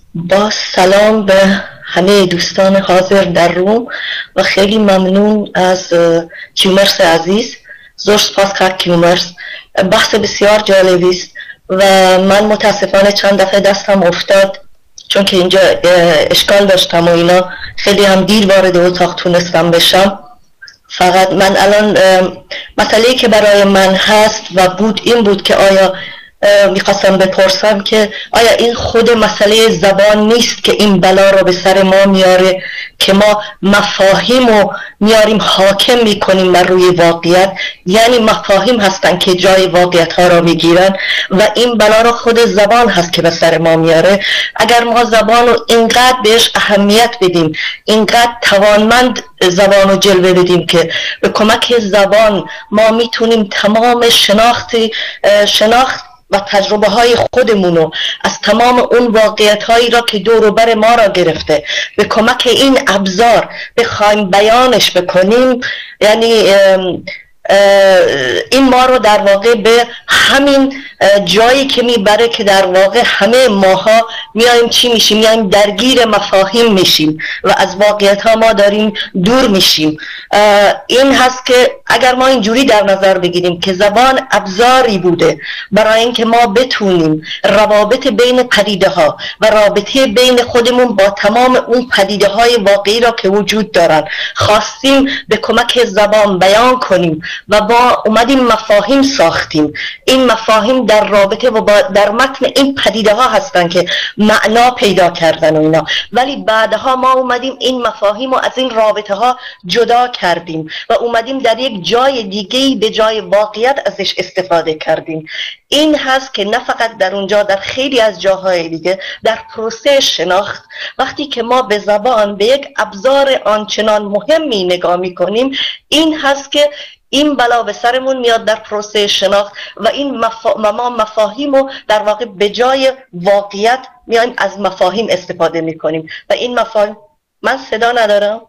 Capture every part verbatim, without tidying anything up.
با سلام به همه دوستان حاضر در روم و خیلی ممنون از کیومرس عزیز. زور سپاس کرد کیومرس، بحث بسیار جالبی است و من متاسفانه چند دفعه دستم افتاد چون که اینجا اشکال داشتم و اینا، خیلی هم دیر وارد اتاق تونستم بشم. فقط من الان مسئله‌ای که برای من هست و بود این بود که آیا میخواستم بپرسم که آیا این خود مسئله زبان نیست که این بلا رو به سر ما میاره که ما مفاهیم رو میاریم حاکم میکنیم بر روی واقعیت، یعنی مفاهیم هستن که جای واقعیت ها رو میگیرن و این بلا رو خود زبان هست که به سر ما میاره. اگر ما زبان رو اینقدر بهش اهمیت بدیم، اینقدر توانمند زبان رو جلوه بدیم که به کمک زبان ما میتونیم تمام شناختی شناخت و تجربه های خودمونو از تمام اون واقعیت هایی را که دور و بر ما را گرفته به کمک این ابزار بخوایم بیانش بکنیم، یعنی این ما رو در واقع به همین جایی که میبره که در واقع همه ماها میایم چی میشیم، میایم درگیر مفاهیم میشیم و از واقعیت ها ما داریم دور میشیم. این هست که اگر ما اینجوری در نظر بگیریم که زبان ابزاری بوده برای اینکه ما بتونیم روابط بین پدیده ها و رابطه بین خودمون با تمام اون پدیده های واقعی را که وجود دارن خواستیم به کمک زبان بیان کنیم و با اومدیم مفاهیم ساختیم. این مفاهیم در رابطه و در متن این پدیده ها هستن که معنا پیدا کردن و اینا، ولی بعدها ما اومدیم این مفاهیم رو از این رابطه ها جدا کردیم و اومدیم در یک جای دیگه‌ای به جای واقعیت ازش استفاده کردیم. این هست که نه فقط در اونجا، در خیلی از جاهای دیگه در پروسه شناخت وقتی که ما به زبان به یک ابزار آنچنان مهمی نگاه میکنیم، این هست که این بلا به سرمون میاد در پروسه شناخت و این مفا... ما مفاهیم رو در واقع به جای واقعیت میایم از مفاهیم استفاده میکنیم و این مفاهیم. من صدا ندارم؟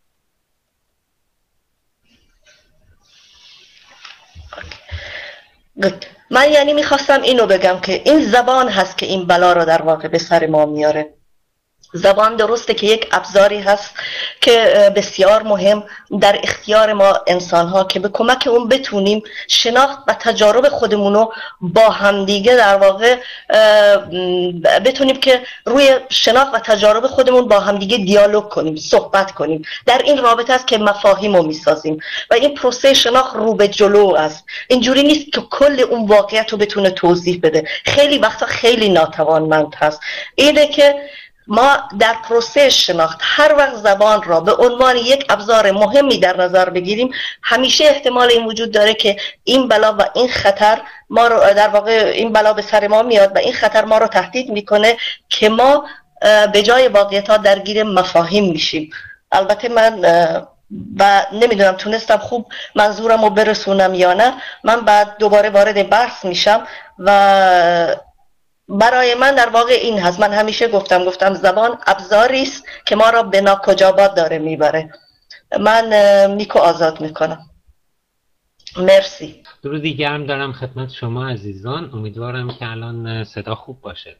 گود. من یعنی میخواستم اینو بگم که این زبان هست که این بلا رو در واقع به سر ما میاره. زبان درسته که یک ابزاری هست که بسیار مهم در اختیار ما انسان ها که به کمک اون بتونیم شناخت و تجارب خودمونو با همدیگه در واقع بتونیم که روی شناخت و تجارب خودمون با همدیگه دیالوگ کنیم، صحبت کنیم. در این رابطه است که مفاهیم رو میسازیم و این پروسه شناخت رو به جلو است. اینجوری نیست که کل اون واقعیت رو بتونه توضیح بده، خیلی وقتا خیلی ناتوانمند هست. اینه که ما در پروسه شناخت هر وقت زبان را به عنوان یک ابزار مهمی در نظر بگیریم، همیشه احتمال این وجود داره که این بلا و این خطر ما رو در واقع این بلا به سر ما میاد و این خطر ما رو تهدید میکنه که ما به جای واقعیت ها درگیر مفاهیم میشیم. البته من و نمیدونم تونستم خوب منظورم رو برسونم یا نه. من بعد دوباره وارد بحث میشم و برای من در واقع این هست، من همیشه گفتم گفتم زبان ابزاری است که ما را به ناکجابات داره میبره. من میکو آزاد میکنم. مرسی. درودی گرم دارم خدمت شما عزیزان. امیدوارم که الان صدا خوب باشه.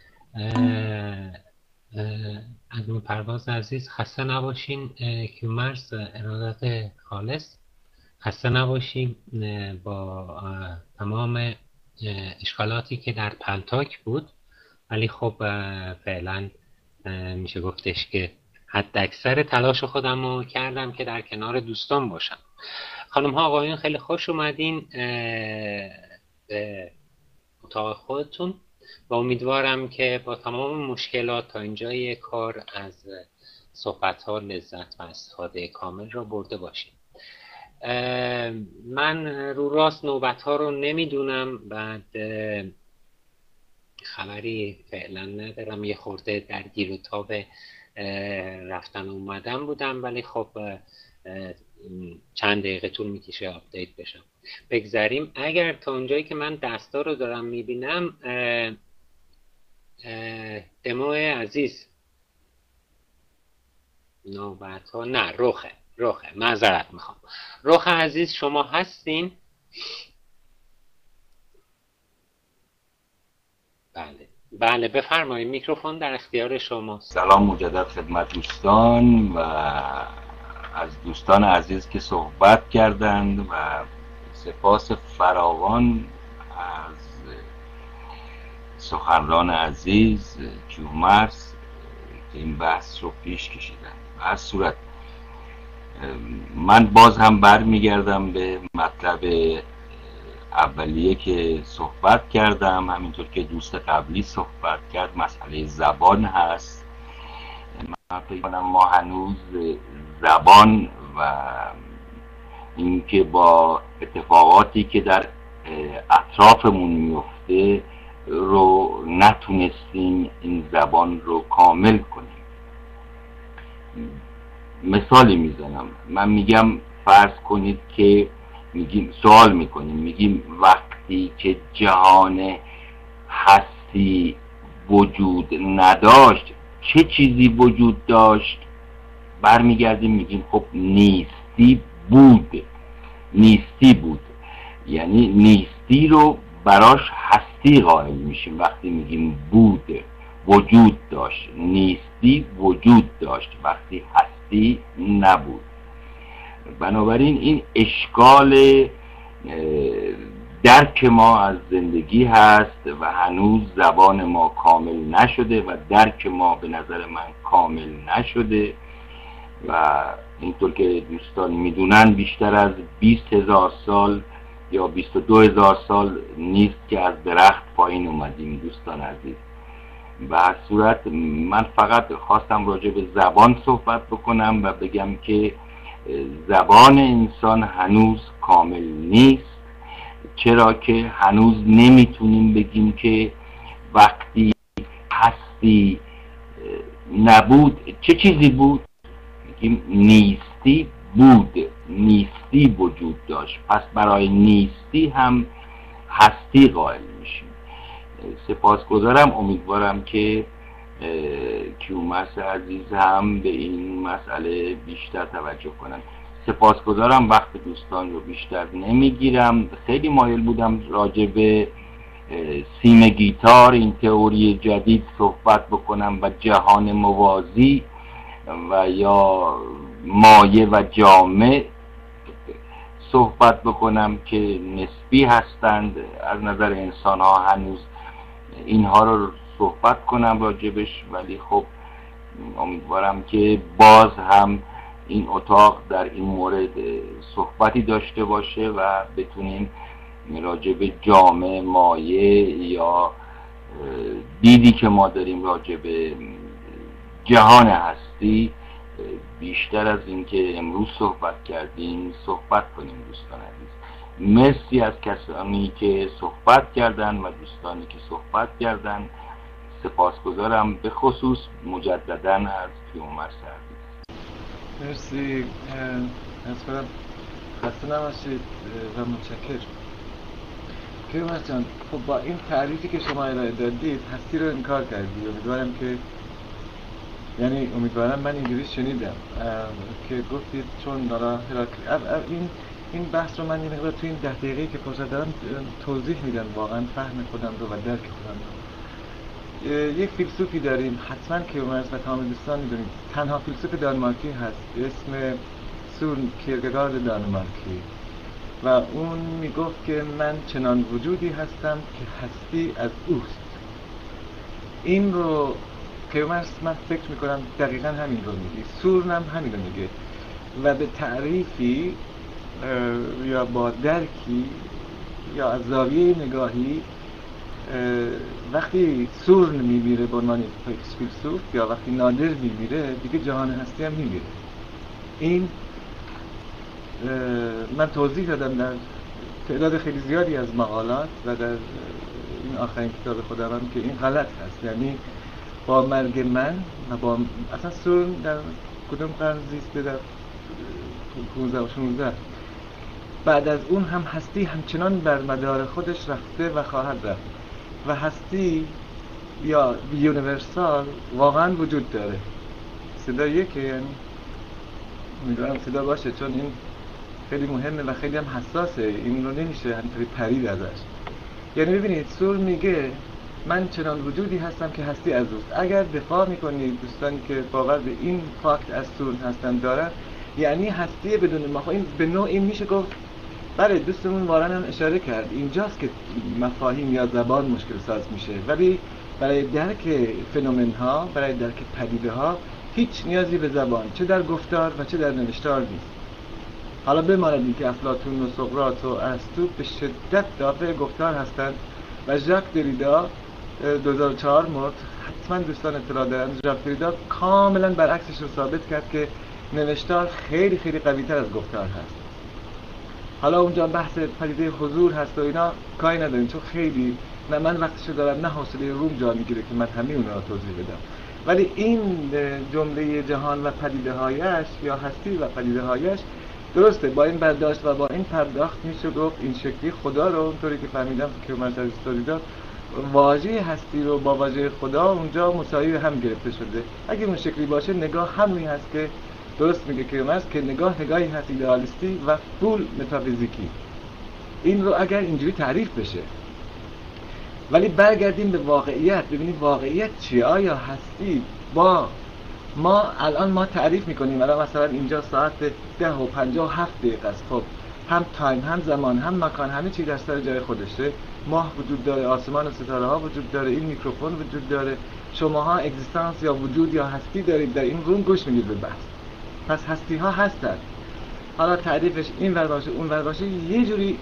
ادم پرواز عزیز خسته نباشین. کیومرس ارادت خالص خسته نباشین با تمام اشکالاتی که در پلتاک بود، ولی خب فعلا میشه گفتش که حد اکثر تلاش خودم رو کردم که در کنار دوستان باشم. خانم ها آقایون خیلی خوش اومدین به اتاق خودتون و امیدوارم که با تمام مشکلات تا اینجای کار از صحبت ها لذت و استفاده کامل را برده باشین. من رو راست نوبت ها رو نمیدونم، بعد خبری فعلا ندارم، یه خورده در گیر و تاب رفتن اومدن بودم، ولی خب چند دقیقه طول میکشه آپدیت بشم. بگذاریم. اگر تا اونجایی که من دستا رو دارم میبینم، دمو عزیز نوبت ها نه رخه رخه معذرت میخوام. رخ عزیز شما هستین؟ بله بله بفرمایید، میکروفون در اختیار شماست. سلام مجدد خدمت دوستان و از دوستان عزیز که صحبت کردند و سپاس فراوان از سخنران عزیز کیومرث که این بحث رو پیش کشیدن. هر صورت من باز هم برمیگردم به مطلب اولیه که صحبت کردم، همینطور که دوست قبلی صحبت کرد، مسئله زبان هست. من فکر کنم ما هنوز زبان و اینکه با اتفاقاتی که در اطرافمون میفته رو نتونستیم این زبان رو کامل کنیم. مثالی میزنم، من میگم فرض کنید که میگیم سوال میکنیم، میگیم وقتی که جهان هستی وجود نداشت چه چیزی وجود داشت؟ برمیگردیم میگیم خب نیستی بود. نیستی بود یعنی نیستی رو براش هستی قائل میشیم. وقتی میگیم بود وجود داشت، نیستی وجود داشت وقتی هستی نبود. بنابراین این اشکال درک ما از زندگی هست و هنوز زبان ما کامل نشده و درک ما به نظر من کامل نشده و اینطور که دوستان میدونن بیشتر از بیست هزار سال یا بیست و دو هزار سال نیست که از درخت پایین اومدیم دوستان عزیز. به هر صورت من فقط خواستم راجع به زبان صحبت بکنم و بگم که زبان انسان هنوز کامل نیست، چرا که هنوز نمیتونیم بگیم که وقتی هستی نبود چه چیزی بود. میگیم نیستی بود، نیستی وجود داشت، پس برای نیستی هم هستی قائل میشیم. سپاسگزارم، امیدوارم که کیومرث عزیز هم به این مسئله بیشتر توجه کنن. سپاسگزارم، وقت دوستان رو بیشتر نمیگیرم. خیلی مایل بودم راجع به سیم گیتار، این تئوری جدید صحبت بکنم و جهان موازی و یا مایه و جامع صحبت بکنم که نسبی هستند از نظر انسان ها. هنوز اینها رو صحبت کنم راجبش، ولی خب امیدوارم که باز هم این اتاق در این مورد صحبتی داشته باشه و بتونیم راجب جامع، مایه یا دیدی که ما داریم راجب جهان هستی بیشتر از اینکه امروز صحبت کردیم صحبت کنیم دوستان عزیز. مرسی از کسانی که صحبت کردن و دوستانی که صحبت کردن. سپاسگزارم به خصوص مجدداً از کیومرث عزیز. مرسی از کنم، خسته نباشید و متشکرم. کیومرث جان، خب با این تعریفی که شما ارائه دادید هستی رو انکار کردید. امیدوارم که یعنی امیدوارم من اینجوری شنیدم که گفتید چون دارا این این بحث رو من این مقدار تو این ده دقیقه‌ای که فرصت دارم توضیح میدم واقعا فهم خودم رو و درک خودم رو. یک فیلسوفی داریم حتما کیومرث و تمام دوستان میدونید، تنها فیلسوف دانمارکی هست به اسم سورن کیرکگارد دانمارکی و اون میگفت که من چنان وجودی هستم که هستی از اوست. این رو کیومرث من فکر میکنم دقیقا همین رو میگه، سورن هم همین رو میگه و به تعریفی یا با درکی یا از زاویه نگاهی وقتی سورن میمیره به عنوان فیلسوف یا وقتی نادر میمیره دیگه جهان هستی هم میمیره. این من توضیح دادم در تعداد خیلی زیادی از مقالات و در این آخرین کتاب خودم هم که این غلط هست. یعنی با مرگ من و با اصلا سورن در کدوم قرن زیسته؟ در پانزده و شانزده. بعد از اون هم هستی همچنان بر مدار خودش رفته و خواهد رفت و هستی یا یونیورسال واقعا وجود داره. صدا یکه، یعنی امیدوارم صدا باشه چون این خیلی مهمه و خیلی هم حساسه، این رو نمیشه همینطوری پرید ازش. یعنی ببینید سورن میگه من چنان وجودی هستم که هستی از اوست. اگر دفاع میکنید دوستانی که باور به این فاکت از سون هستن دارن، یعنی هستی بدون ما. این به نوعی میشه گفت، بله دوستمون وارن هم اشاره کرد، اینجاست که مفاهیم یا زبان مشکل ساز میشه، ولی برای درک فنومن ها، برای درک پدیده ها هیچ نیازی به زبان چه در گفتار و چه در نوشتار نیست. حالا بماند که افلاطون و سقراط و ارسطو به شدت دافع گفتار هستند و ژاک دریدا دو هزار و چهار مرد، حتما دوستان اطلاع دارن، ژاک دریدا کاملا برعکسش رو ثابت کرد که نوشتار خیلی خیلی قوی‌تر از گفتار هست. حالا اونجا بحث پدیده حضور هست و اینا کاری نداریم، چون خیلی نه من وقتشو دارم نه حوصله روم جا میگیره که من همه اونها رو توضیح بدم. ولی این جمله جهان و پدیده هایش یا هستی و پدیده هایش درسته. با این برداشت و با این پرداخت میشه گفت این شکلی خدا رو، اونطوری که فهمیدم که مرتضی استوری داد، واژه هستی رو با واژه خدا اونجا مساوی هم گرفته شده. اگه اون شکلی باشه نگاه همونی هست که درست میگه که مرز که نگاه نگاهی هست ایدئالیستی و فول متافیزیکی. این رو اگر اینجوری تعریف بشه، ولی برگردیم به واقعیت، ببینیم واقعیت چیه. آیا هستی با ما الان ما تعریف میکنیم، الان مثلا اینجا ساعت ده و پنجاه و هفت دقیقه است، خب هم تایم هم زمان هم مکان همه چی در سر جای خودشه. ماه وجود داره، آسمان و ستاره ها وجود داره، این میکروفون وجود داره، شماها اگزیستانس یا وجود یا هستی دارید در این روم گوش میدید به بحث. پس هستی ها هستند. حالا تعریفش این ور باشه اون ور باشه، یه جوری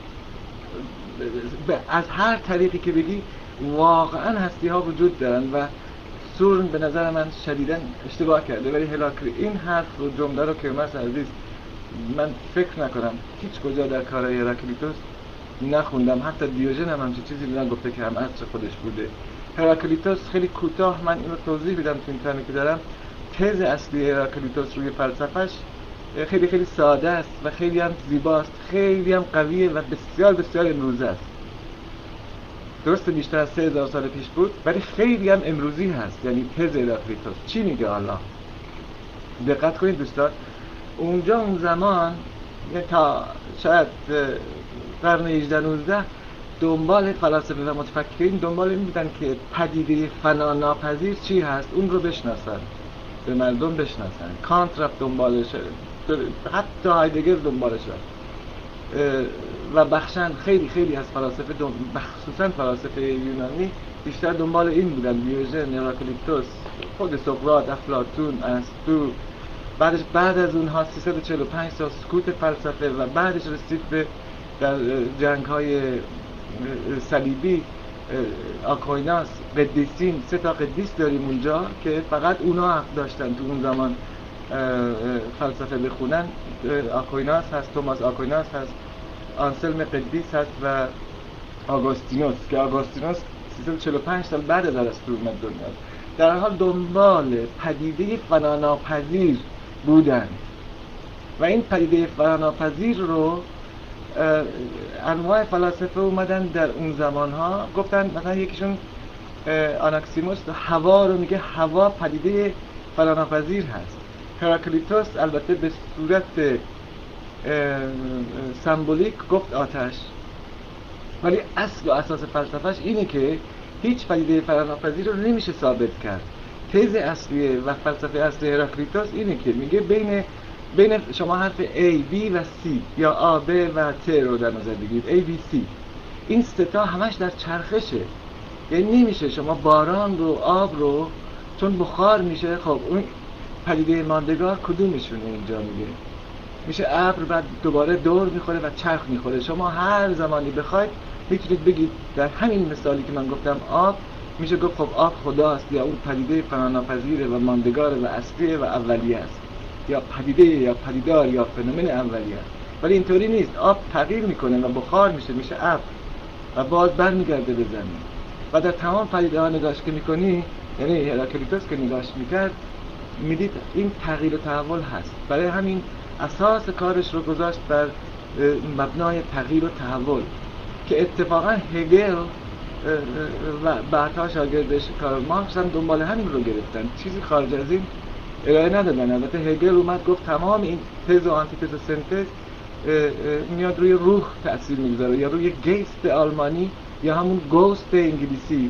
از هر طریقی که بگی واقعا هستی ها وجود دارن و سورن به نظر من شدیداً اشتباه کرده. ولی هلاکری این حرف و جمله رو که مرس عزیز من فکر نکنم هیچ کجا در کارهای هراکلیتوس نخوندم، حتی دیوژن هم همچین چیزی دیدن گفته که هم عصر خودش بوده. هراکلیتوس خیلی کوتاه من اینو توضیح بدم تو این ترمی که دارم. تز اصلی هراکلیتوس روی فلسفهش خیلی خیلی ساده است و خیلی هم زیباست، خیلی هم قویه و بسیار بسیار امروزه است. درسته بیشتر از سه هزار سال پیش بود ولی خیلی هم امروزی هست. یعنی تز هراکلیتوس چی میگه؟ الله دقت کنید دوستان، اونجا اون زمان تا شاید قرن هجده نوزده دنبال فلاسفه و متفکرین دنبال این بودن که پدیده فنا ناپذیر چی هست، اون رو بشناسن، به مردم بشناسن. کانت رفت دنبالش، حتی هایدگر دنبالش رفت و بخشن خیلی خیلی از فلاسفه خصوصا فلاسفه یونانی بیشتر دنبال این بودن. دیوژن، هراکلیتوس، خود سقراط، افلاطون، ارسطو. بعدش بعد از اونها سیصد و چهل و پنج سال سکوت فلسفه و بعدش رسید به در جنگ‌های صلیبی آکویناس، قدیسین. سه تا قدیس داریم اونجا که فقط اونا حق داشتن تو اون زمان فلسفه بخونن. آکویناس هست، توماس آکویناس هست، آنسلم قدیس هست و آگوستینوس که آگوستینوس سیصد و چهل و پنج سال بعد از ارسطو اومد دنیا. در هر حال دنبال پدیده فناناپذیر بودن و این پدیده فناناپذیر رو انواع فلاسفه اومدن در اون زمانها گفتن. مثلا یکیشون آناکسیموس هوا رو میگه هوا پدیده فناناپذیر هست. هراکلیتوس البته به صورت سمبولیک گفت آتش، ولی اصل و اساس فلسفهش اینه که هیچ پدیده فناناپذیر رو نمیشه ثابت کرد. تز اصلی و فلسفه اصلی هراکلیتوس اینه که میگه بین بین شما حرف A, B و C یا A, B و T رو در نظر بگیرید، A, B, C، این سه تا همش در چرخشه. یعنی نمیشه شما باران رو، آب رو، چون بخار میشه، خب اون پدیده ماندگار کدومشونه اینجا میگه؟ میشه ابر، بعد دوباره دور میخوره و چرخ میخوره. شما هر زمانی بخواید میتونید بگید در همین مثالی که من گفتم آب، میشه گفت خب آب خداست یا اون پدیده فناناپذیره و ماندگاره و اصلیه و اولیه است، یا پدیده یا پدیدار یا فنومن اولیه است. ولی اینطوری نیست. آب تغییر میکنه و بخار میشه، میشه ابر و باز برمیگرده به زمین. و در تمام پدیده ها نگاش که میکنی، یعنی هراکلیتوس که نگاش میکرد، میدید این تغییر و تحول هست. برای همین اساس کارش رو گذاشت بر مبنای تغییر و تحول که اتفاقا هگل و بعدها شاگردش کارل مارکس هم دنبال همین رو گرفتن، چیزی خارج از این ارائه ندادن. البته هگل اومد گفت تمام این تز و آنتیتز و سنتز میاد روی روح تأثیر میگذاره، یا روی گیست آلمانی یا همون گوست انگلیسی،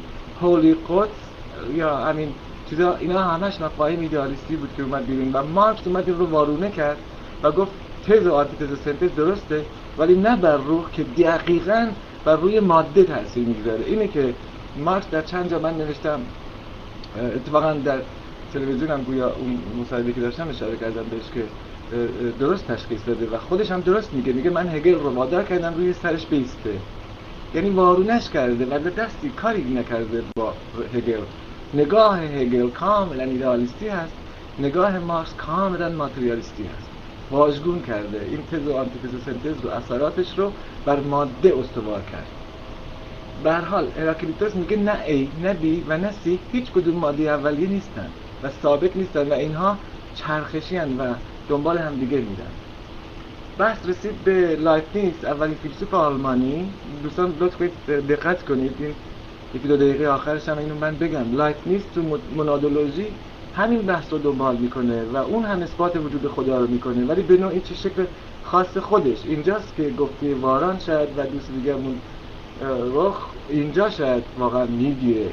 هولی قدس یا همین چیزا، اینا همش مفاهیم ایدئالیستی بود که اومد بیرون و مارکس اومد این رو وارونه کرد و گفت تز و آنتیتز و سنتز درسته، ولی نه بر روح که دقیقاً بر روی ماده تاثیر میگذاره. اینه که مارکس در چند جا من نوشتم، اتفاقاً در تلویزیون هم گویا اون مصاحبه که داشتم اشاره کردم بهش که درست تشخیص داده و خودش هم درست میگه. میگه من هگل رو وادار کردم روی سرش بیسته، یعنی وارونش کرده و دستی کاری نکرده با هگل. نگاه هگل کاملا ایدئالیستی هست، نگاه مارکس کاملا ماتریالیستی هست، واژگون کرده این تز و آنتیتز و سنتز رو، اثراتش رو بر ماده استوار کرد. به هر حال هراکلیتوس میگه نه ای نه بی و نه سی هیچ کدوم ماده اولیه نیستن و ثابت نیستن و اینها چرخشی هستند و دنبال هم دیگه میرن. بحث رسید به لایبنیتس، اولین فیلسوف آلمانی. دوستان لطف کنید دقت کنید، این یکی دو دقیقه آخرش هم اینو من بگم. لایبنیتس تو مونادولوژی همین بحث رو دنبال میکنه و اون هم اثبات وجود خدا رو میکنه، ولی به نوعی چه شکل خاص خودش. اینجاست که گفته واران شاید و دوست دیگه‌مون رخ اینجا شاید واقعا میگیره،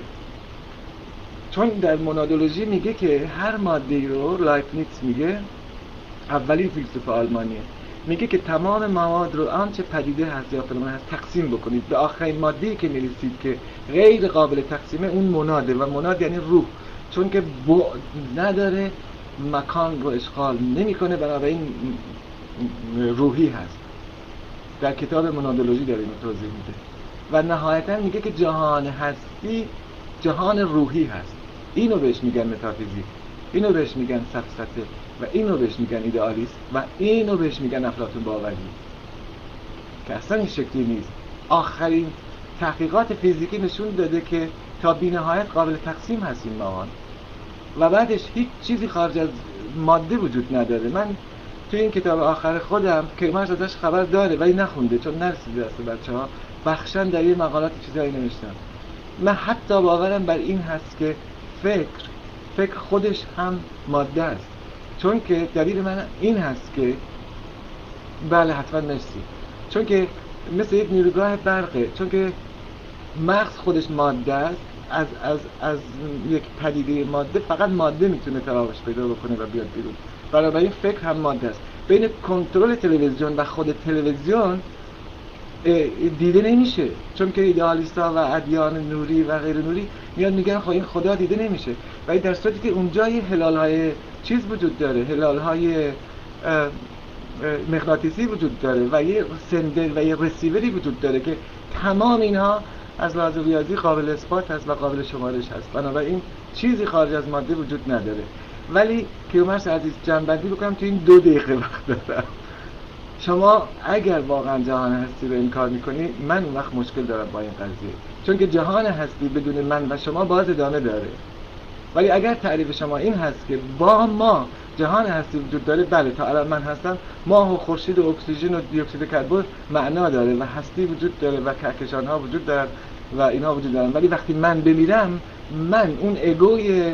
چون در مونادولوژی میگه که هر ماده رو، لایبنیتس میگه، اولین فیلسوف آلمانیه، میگه که تمام مواد رو آنچه پدیده هست یا فنومن هست تقسیم بکنید به آخرین ماده‌ای که میرسید که غیر قابل تقسیمه، اون مناده و مناد یعنی روح، چون که بعد نداره، مکان رو اشغال نمیکنه، بنابراین روحی هست. در کتاب منادولوژی داره اینو توضیح میده و نهایتا میگه که جهان هستی جهان روحی هست. اینو بهش میگن متافیزیک، اینو بهش میگن سفسطه و اینو بهش میگن ایدئالیسم و اینو بهش میگن افلاطون باوری، که اصلا این شکلی نیست. آخرین تحقیقات فیزیکی نشون داده که تا بی‌نهایت قابل تقسیم هست این مواد و بعدش هیچ چیزی خارج از ماده وجود نداره. من توی این کتاب آخر خودم که من ازش خبر داره ولی نخونده چون نرسیده دست بچه‌ها، بخشن در این مقالات چیزایی نوشتم. من حتی باورم بر این هست که فکر فکر خودش هم ماده است، چون که دلیل من این هست که بله حتما مرسی، چون که مثل یک نیروگاه برقه، چون که مغز خودش ماده است. از از از یک پدیده ماده فقط ماده میتونه تراوش پیدا بکنه و بیاد بیرون، بنابراین فکر هم ماده است. بین کنترل تلویزیون و خود تلویزیون دیده نمیشه، چون که ایدئالیست‌ها و ادیان نوری و غیر نوری میاد میگن خب این خدا دیده نمیشه، ولی در صورتی که اونجا یه هلال‌های چیز وجود داره، هلال‌های مغناطیسی وجود داره و یه سندر و یه رسیوری وجود داره که تمام اینها از لحاظ ریاضی قابل اثبات هست و قابل شمارش هست، بنابراین چیزی خارج از ماده وجود نداره. ولی کیومرث عزیز جنبندی بکنم تو این دو دقیقه وقت دارم. شما اگر واقعا جهان هستی رو انکار میکنی، من اون وقت مشکل دارم با این قضیه، چون که جهان هستی بدون من و شما باز ادامه داره. ولی اگر تعریف شما این هست که با ما جهان هستی وجود داره، بله تا الان من هستم، ماه و خورشید و اکسیژن و دی اکسید کربن معنا داره و هستی وجود داره و کهکشان ها وجود دارن و اینها وجود دارن، ولی وقتی من بمیرم، من اون ایگوی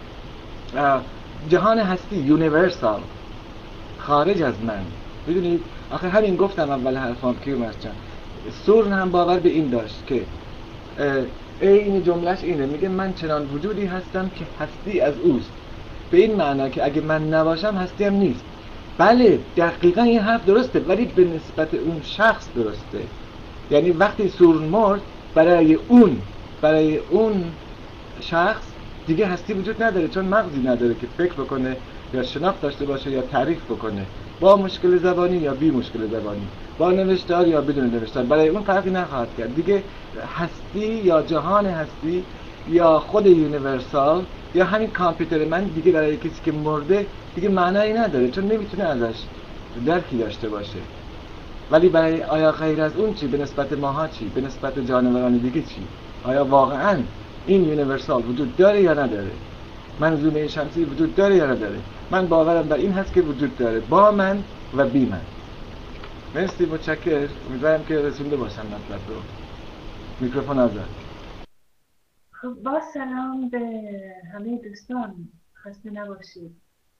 جهان هستی یونیورسال خارج از من، میدونید آخه همین گفتم اول حرفام کیومرث جان، سورن هم باور به این داشت که این جملهش اینه، میگه من چنان وجودی هستم که هستی از اوست، به این معنا که اگه من نباشم هستی هم نیست. بله دقیقا این حرف درسته، ولی به نسبت اون شخص درسته. یعنی وقتی سورن مرد، برای اون برای اون شخص دیگه هستی وجود نداره، چون مغزی نداره که فکر بکنه یا شناخت داشته باشه یا تعریف بکنه، با مشکل زبانی یا بی مشکل زبانی، با نوشتار یا بدون نوشتار، برای اون فرقی نخواهد کرد دیگه. هستی یا جهان هستی یا خود یونیورسال یا همین کامپیوتر من دیگه برای کسی که مرده دیگه معنایی نداره، چون نمیتونه ازش درکی داشته باشه. ولی برای آیا غیر از اون چی؟ به نسبت ماها چی؟ به نسبت جانوران دیگه چی؟ آیا واقعاً این یونیورسال وجود داره یا نداره؟ منظومه شمسی وجود داره یا نداره؟ من باورم بر این هست که وجود داره، با من و بی من. مرسی، متشکرم. امیدوارم که رسونده باشم مطلب رو. میکروفون آزاد. خب با سلام به همه دوستان، خسته نباشید.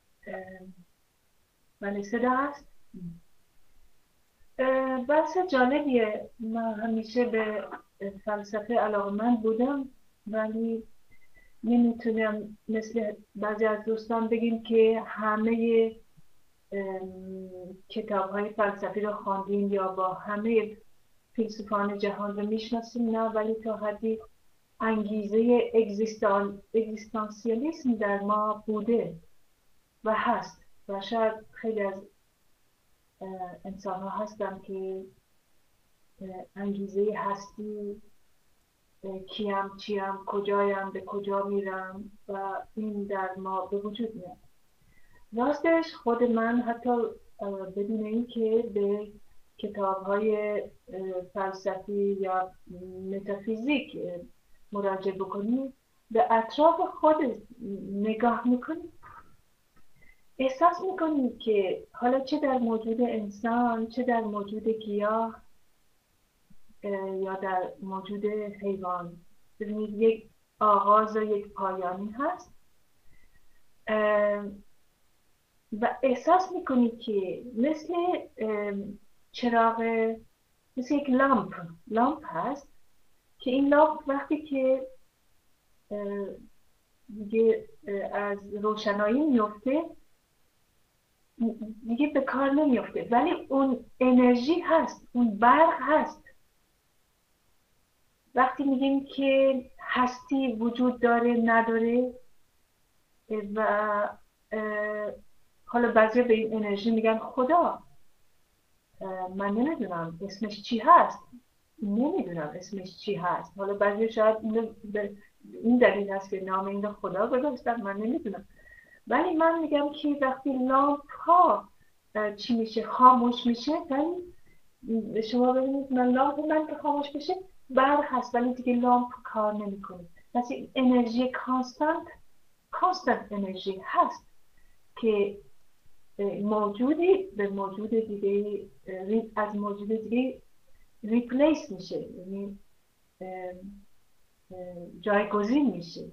ولی صدا هست؟ بحث جالبیه. من همیشه به فلسفه علاقه‌مند بودم ولی نمیتونم مثل بعضی از دوستان بگیم که همه کتاب های فلسفی رو خواندیم یا با همه فیلسوفان جهان رو میشناسیم. نه، ولی تا حدی انگیزه اگزیستان، اگزیستانسیالیسم در ما بوده و هست و شاید خیلی از انسان ها هستن که انگیزه هستی کیم چیم کجایم به کجا میرم و این در ما به وجود میاد. راستش خود من حتی بدون این که به کتاب های فلسفی یا متافیزیک مراجعه بکنی، به اطراف خود نگاه میکنی، احساس میکنی که حالا چه در موجود انسان، چه در موجود گیاه یا در موجود حیوان، ببینید یک آغاز و یک پایانی هست و احساس میکنید که مثل چراغ، مثل یک لامپ لامپ هست که این لامپ وقتی که دیگه از روشنایی میفته دیگه به کار نمیفته، ولی اون انرژی هست، اون برق هست. وقتی میگیم که هستی وجود داره نداره و حالا بعضی به این انرژی میگن خدا، من نمیدونم اسمش چی هست، نمیدونم اسمش چی هست. حالا بعضی شاید این دلیل هست که نام این خدا گذاشتن، من نمیدونم. ولی من میگم که وقتی لامپ ها چی میشه، خاموش میشه، ولی شما ببینید من لامپ من که خاموش بشه برق هست ولی دیگه لامپ کار نمیکنه. پس این انرژی کانستانت کانستانت انرژی هست که موجودی به موجود دیگه از موجود دیگه ریپلیس میشه، یعنی جایگزین میشه.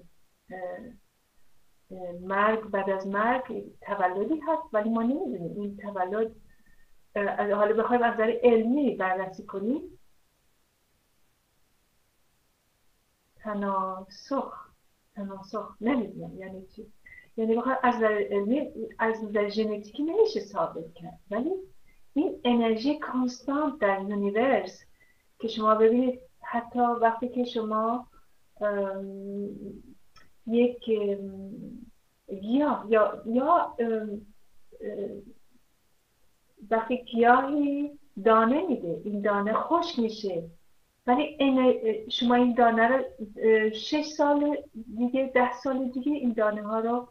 مرگ بعد از مرگ تولدی هست ولی ما نمیدونیم این تولد، حالا بخوایم از نظر علمی بررسی کنیم، تناسخ تناسخ نمیدونم یعنی چی، یعنی بخوایم از نظر علمی از نظر ژنتیکی نمیشه ثابت کرد، ولی این انرژی کانستانت در یونیورس که شما ببینید حتی وقتی که شما یک گیاه یا یا وقتی گیاهی دانه میده، این دانه خشک میشه ولی شما این دانه رو شش سال دیگه ده سال دیگه این دانه ها رو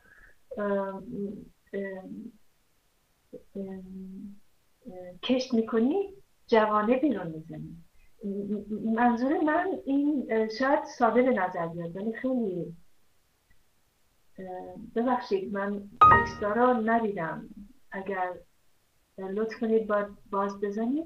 کشت میکنی، جوانه بیرون میزنی. منظور من این شاید ساده به نظر بیاد ولی خیلی، ببخشید من تکستا رو ندیدم، اگر لطف کنید باز بزنید.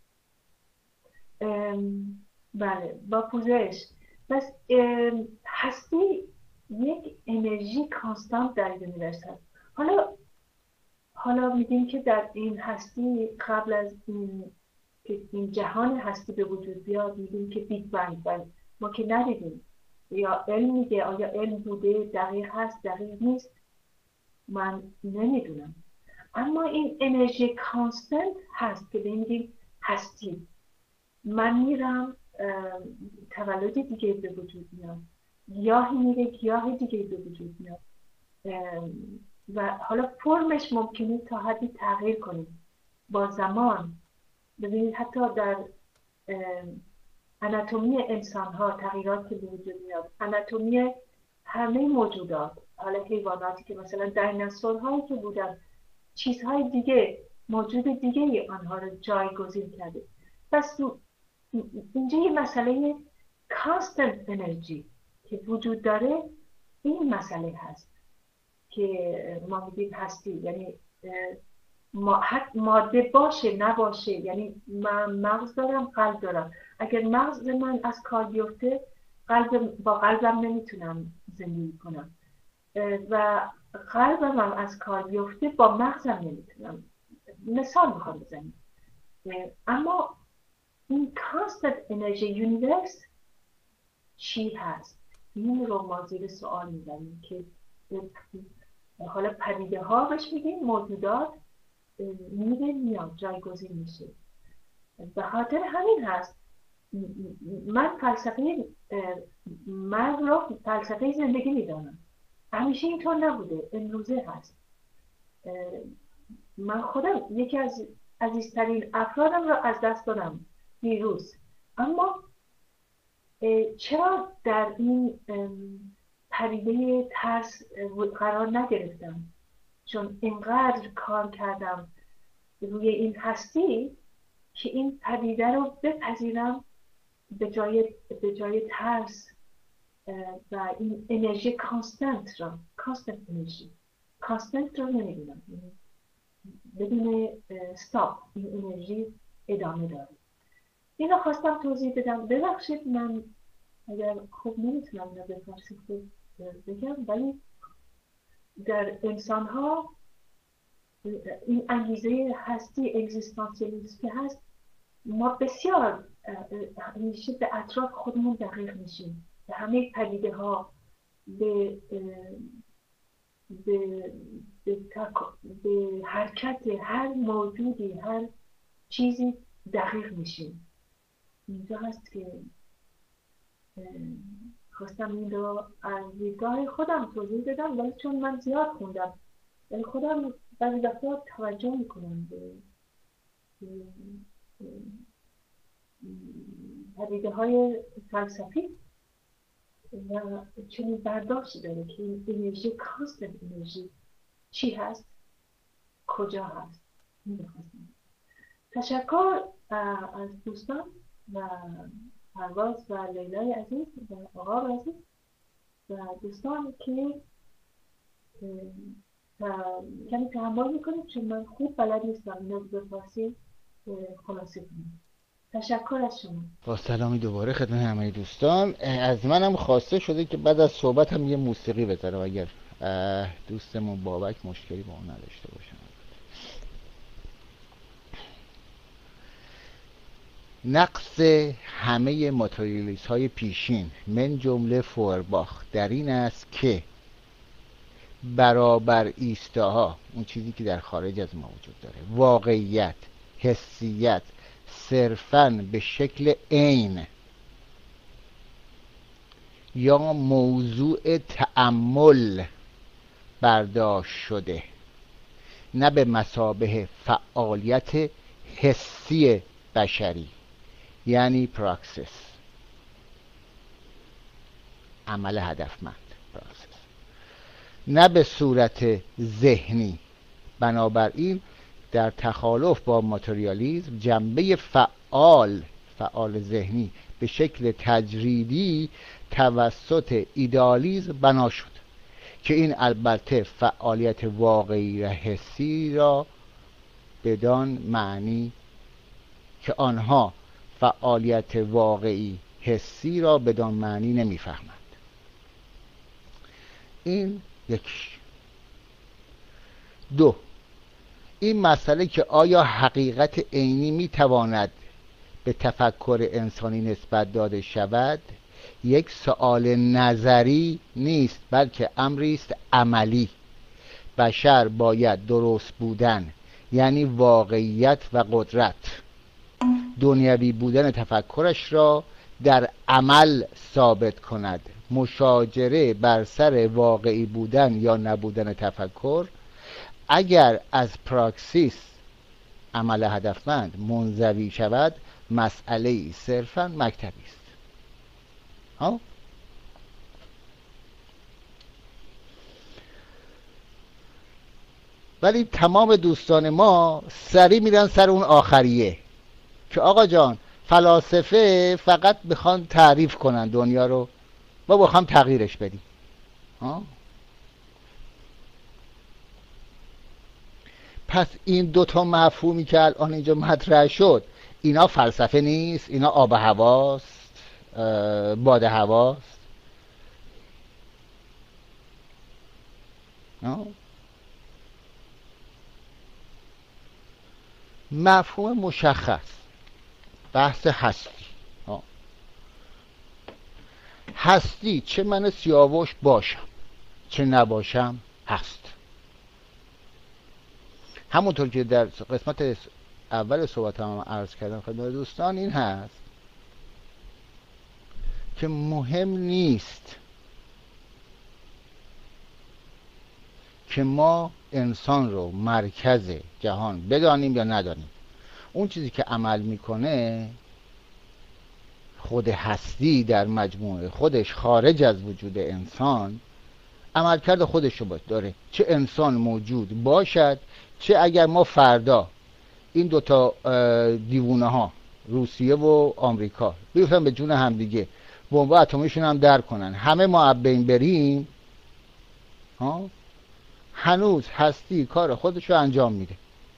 بله، با پوزش. پس هستی یک انرژی کانستانت در یونیورس هست. حالا حالا میگیم که در این هستی قبل از این که این جهان هستی به وجود بیاد میگیم که بیگ بنگ، ولی ما که ندیدیم. یا علم میگه آیا علم بوده، دقیق هست دقیق نیست، من نمیدونم. اما این انرژی کانستنت هست که میگیم هستی. من میرم تولد دیگه به وجود میاد، گیاهی میره گیاه دیگه به وجود میاد و حالا فرمش ممکنه تا حدی تغییر کنه با زمان. ببینید حتی در آناتومی انسان ها تغییرات که به وجود میاد، آناتومی همه موجودات، حالا حیواناتی که مثلا دایناسور هایی که بودن، چیزهای دیگه، موجود دیگه آنها رو جایگزین کرده. پس اینجا یه مسئله کانستنت انرژی که وجود داره، این مسئله هست که ما میگیم هستی، یعنی ماده باشه نباشه، یعنی من مغز دارم قلب دارم، اگر مغز من از کار بیفته قلب با قلبم نمیتونم زندگی کنم و قلبم هم از کار بیفته با مغزم نمیتونم. مثال میخوام بزنیم. اما این کانستنت انرژی یونیورس چی هست؟ این رو ما زیر سوال می‌بریم که حالا پدیده ها بهش میگیم موجودات میره میاد جایگزین میشه. به خاطر همین هست من فلسفه مرگ رو فلسفه زندگی میدانم. همیشه اینطور نبوده، امروزه هست. من خودم یکی از عزیزترین افرادم را از دست دادم دیروز، اما چرا در این پدیده ترس قرار نگرفتم؟ چون اینقدر کار کردم روی این هستی که این پدیده رو بپذیرم به جای به جای ترس و این انرژی کانستنت را کانستنت انرژی کانستنت رو نمیدونم، بدون استاپ این انرژی ادامه داره. اینو خواستم توضیح بدم. ببخشید من اگر خوب نمیتونم نه به فارسی خوب بگم، ولی در انسان ها این انگیزه هستی اگزیستانسیالیسم که هست، ما بسیار همیشه به اطراف خودمون دقیق میشیم، به همه پدیده ها، به به به, تک... به حرکت هر موجودی، هر چیزی دقیق میشیم. اینجا هست که خواستم این رو از دیدگاه خودم توضیح بدم، ولی چون من زیاد خوندم ولی خودم بعضی دفعه توجه میکنم به پدیده های فلسفی و چنین برداشتی داره که این انرژی کانستنت انرژی چی هست، کجا هست. میخواستم تشکر از دوستان و پرواز و لیلای عزیز و آقا عزیز و دوستان که کمی تحمل میکنید، چون من خوب بلد نیستم اینو به فارسی خلاصه کنم. تشکر از شما. با سلامی دوباره خدمت همه دوستان. از منم خواسته شده که بعد از صحبت هم یه موسیقی بذارم اگر دوستمون بابک مشکلی با اون نداشته باشن. نقص همه ماتریالیست های پیشین من جمله فورباخ در این است که برابر ایستاها، اون چیزی که در خارج از ما وجود داره، واقعیت، حسیت، صرفاً به شکل عین یا موضوع تأمل برداشت شده، نه به مثابه فعالیت حسی بشری، یعنی پراکسیس، عمل هدفمند، پراکسیس، نه به صورت ذهنی. بنابراین در تخالف با ماتریالیسم جنبه فعال فعال ذهنی به شکل تجریدی توسط ایدئالیسم بنا شد که این البته فعالیت واقعی و حسی را بدان معنی که آنها فعالیت واقعی حسی را بدان معنی نمیفهمند. این یکی. دو، این مسئله که آیا حقیقت عینی میتواند به تفکر انسانی نسبت داده شود یک سؤال نظری نیست، بلکه امری است عملی. بشر باید درست بودن، یعنی واقعیت و قدرت، دنیوی بودن تفکرش را در عمل ثابت کند. مشاجره بر سر واقعی بودن یا نبودن تفکر اگر از پراکسیس، عمل هدفمند، منزوی شود، مسئله صرفاً مکتبی است. ها؟ ولی تمام دوستان ما سری میرن سر اون آخریه که آقا جان فلاسفه فقط بخوان تعریف کنن دنیا رو، ما بخوام تغییرش بدیم. ها؟ پس این دوتا مفهومی که الان اینجا مطرح شد، اینا فلسفه نیست، اینا آب و هواست، باد هواست. مفهوم مشخص، بحث هستی. هستی چه من سیاوش باشم چه نباشم هست. همونطور که در قسمت اول صحبت هم عرض کردم خدمت دوستان، این هست که مهم نیست که ما انسان رو مرکز جهان بدانیم یا ندانیم. اون چیزی که عمل میکنه خود هستی در مجموعه خودش خارج از وجود انسان عملکرد خودش رو داره، چه انسان موجود باشد، چه اگر ما فردا این دوتا دیوونه ها روسیه و آمریکا بیفتن به جون همدیگه بمب اتمیشون هم در کنن، همه ما از بین بریم، ها، هنوز هستی کار خودش رو انجام میده.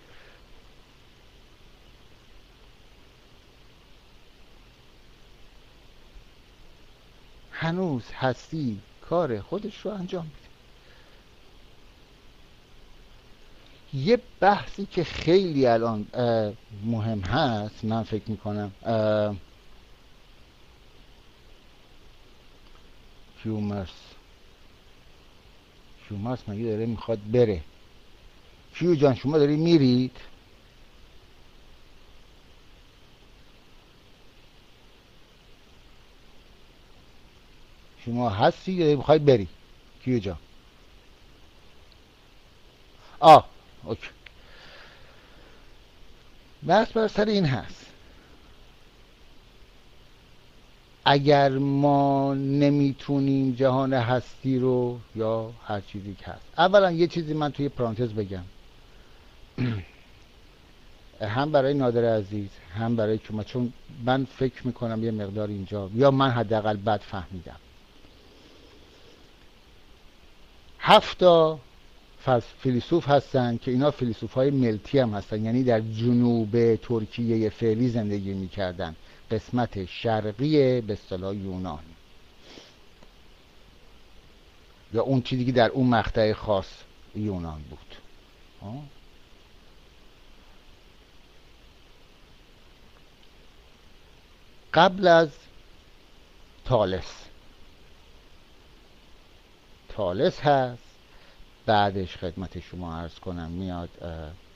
هنوز هستی کار خودش رو انجام میده. یه بحثی که خیلی الان مهم هست، من فکر میکنم کیومرس کیومرس مگه داره میخواد بره؟ کیو جان شما داری میرید؟ شما هستی یا میخوای بری کیو جان؟ آه اوکی. بحث بر سر این هست اگر ما نمیتونیم جهان هستی رو یا هر چیزی که هست، اولا یه چیزی من توی پرانتز بگم هم برای نادر عزیز هم برای شما، چون من فکر میکنم یه مقدار اینجا یا من حداقل بد فهمیدم. هفتا فیلسوف هستن که اینا فیلسوف های ملتی هم هستن، یعنی در جنوب ترکیه فعلی زندگی میکردن، قسمت شرقی به اصطلاح یونان یا اون چیزی که در اون مقطع خاص یونان بود. آه؟ قبل از تالس تالس هست، بعدش خدمت شما عرض کنم میاد اه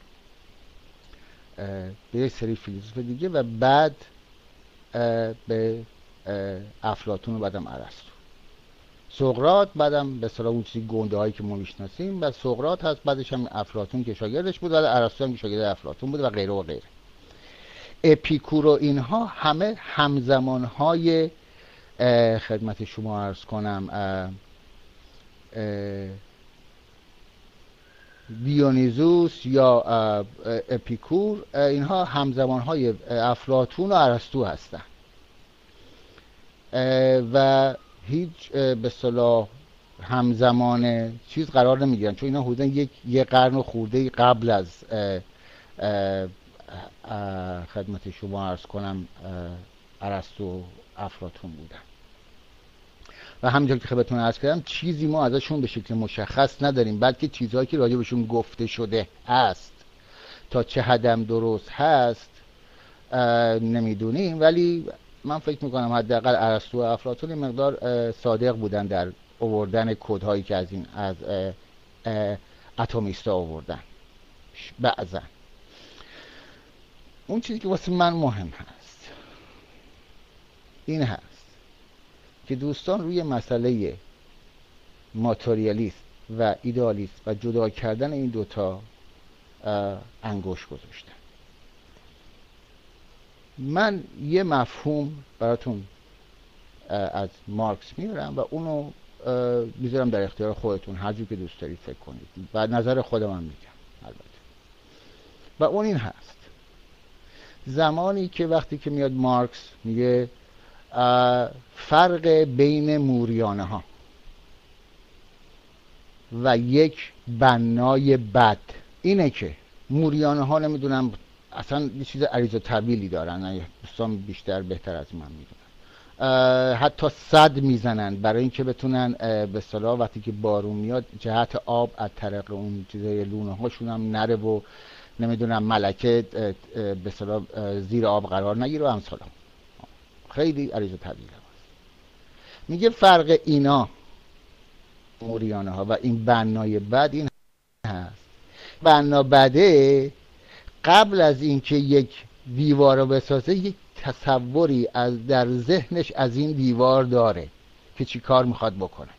اه به یک سری فیلسوف دیگه و بعد به افلاطون و بعدم ارسطو. سقراط بعدم به اصطلاح اون چیزی گنده هایی که ما میشناسیم، بعد سقراط هست، بعدش هم افلاطون که شاگردش بود، بعد ارسطو هم که شاگرد افلاطون بود و غیره و غیره. اپیکور و اینها همه همزمان های خدمت شما عرض کنم اه اه دیونیزوس یا اپیکور، اینها همزمان های افلاطون و ارسطو هستن و هیچ به اصطلاح همزمان چیز قرار نمیگیرن، چون اینا حدوداً یک یه قرن و خورده قبل از خدمت شما عرض کنم ارسطو و افلاطون بودن. و همینطور که خدمتتون عرض کردم چیزی ما ازشون به شکل مشخص نداریم، بلکه چیزهایی که راجع بهشون گفته شده است تا چه حدم درست هست نمیدونیم، ولی من فکر میکنم حداقل ارسطو و افلاطون مقدار صادق بودن در آوردن کدهایی که از این از اتمیستا آوردن. بعضا اون چیزی که واسه من مهم هست این هست که دوستان روی مسئله ماتریالیست و ایدئالیست و جدا کردن این دوتا انگوش گذاشتن. من یه مفهوم براتون از مارکس میارم و اونو میذارم در اختیار خودتون، هر جور که دوست دارید فکر کنید و نظر خودم هم میگم البته. و اون این هست زمانی که وقتی که میاد مارکس میگه فرق بین موریانه ها و یک بنای بد اینه که موریانه ها نمیدونم اصلا یه چیز عریض و طویلی دارن، دوستان بیشتر بهتر از من میدونن، حتی صد میزنن برای اینکه بتونن به اصطلاح وقتی که بارون میاد جهت آب از طریق اون چیزای لونه هاشون هم نره و نمیدونم ملکه به اصطلاح زیر آب قرار نگیره و امثال. خیلی عریض و طویل هست. میگه فرق اینا موریانه ها و این بنای بد این هست. بنا بده قبل از اینکه یک دیوار رو بسازه یک تصوری از در ذهنش از این دیوار داره که چی کار میخواد بکنه.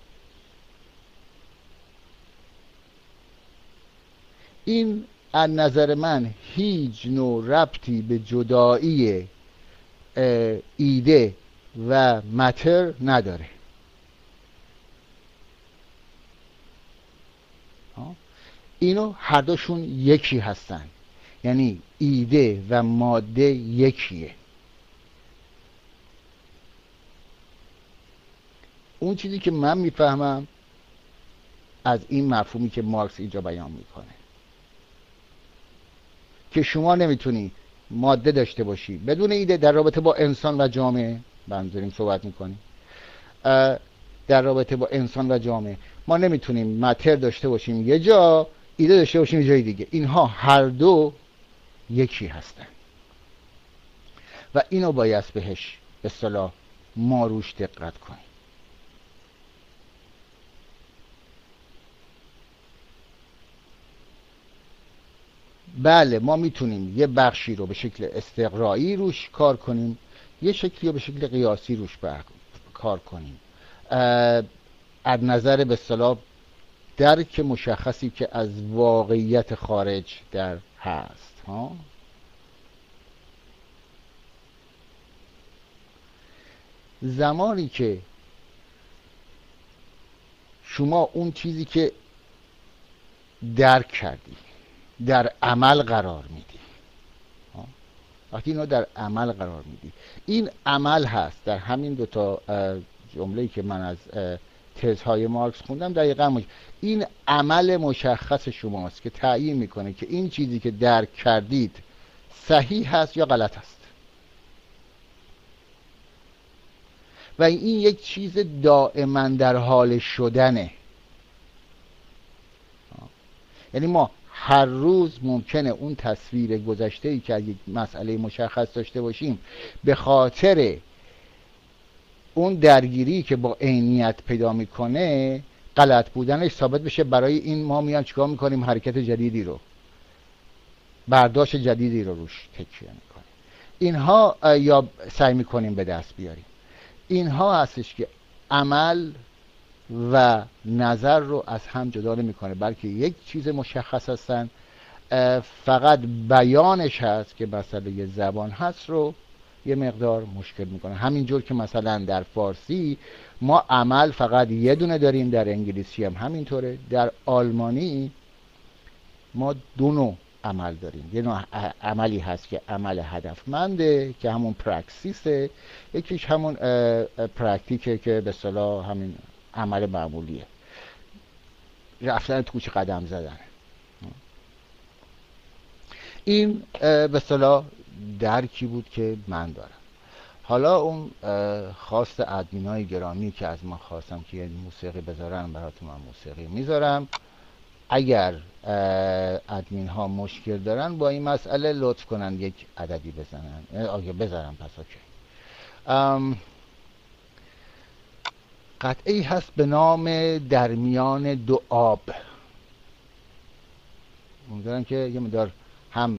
این از نظر من هیچ نوع ربطی به جدایی ایده و متر نداره. اینو هر دوشون یکی هستن، یعنی ایده و ماده یکیه. اون چیزی که من میفهمم از این مفهومی که مارکس اینجا بیان میکنه که شما نمیتونی ماده داشته باشی بدون ایده در رابطه با انسان و جامعه. بنظریم صحبت میکنیم در رابطه با انسان و جامعه. ما نمیتونیم متر داشته باشیم یه جا، ایده داشته باشیم یه جای دیگه. اینها هر دو یکی هستن و اینو باید بهش به اصطلاح ما روش دقت کنیم. بله ما میتونیم یه بخشی رو به شکل استقرایی روش کار کنیم، یه شکلی رو به شکل قیاسی روش کار کنیم از نظر به اصطلاح درک مشخصی که از واقعیت خارج در هست ها. زمانی که شما اون چیزی که درک کردی در عمل قرار میدی، وقتی اینو در عمل قرار میدی، این عمل هست. در همین دو تا جمله‌ای که من از تزهای مارکس خوندم دقیقاً مش... این عمل مشخص شماست که تعیین میکنه که این چیزی که درک کردید صحیح هست یا غلط هست. و این یک چیز دائما در حال شدنه. یعنی ما هر روز ممکنه اون تصویر گذشته‌ای که از یک مسئله مشخص داشته باشیم به خاطر اون درگیری که با عینیت پیدا میکنه غلط بودنش ثابت بشه. برای این ما میان چیکار میکنیم؟ حرکت جدیدی رو، برداشت جدیدی رو روش تکیه میکنیم. اینها یا سعی میکنیم به دست بیاریم. اینها هستش که عمل و نظر رو از هم جدا نمیکنه، بلکه یک چیز مشخص هستن. فقط بیانش هست که مسئله یه زبان هست رو یه مقدار مشکل میکنه. همینجور که مثلا در فارسی ما عمل فقط یه دونه داریم، در انگلیسی هم همینطوره، در آلمانی ما دو نوع عمل داریم. یه نوع عملی هست که عمل هدفمنده که همون پرکسیسه، یکیش همون پرکتیکه که به اصطلاح همین عمل معمولیه، رفتن تو کوچه قدم زدن. این به اصطلاح درکی بود که من دارم. حالا اون خواست ادمینای گرامی که از من خواستم که موسیقی بذارن، براتون من موسیقی میذارم. اگر ادمین ها مشکل دارن با این مسئله لطف کنن یک عددی بزنن. آگه بذارم پس اوکی. قطعی هست به نام در میان دو آب. امیدوارم که یه مقدار هم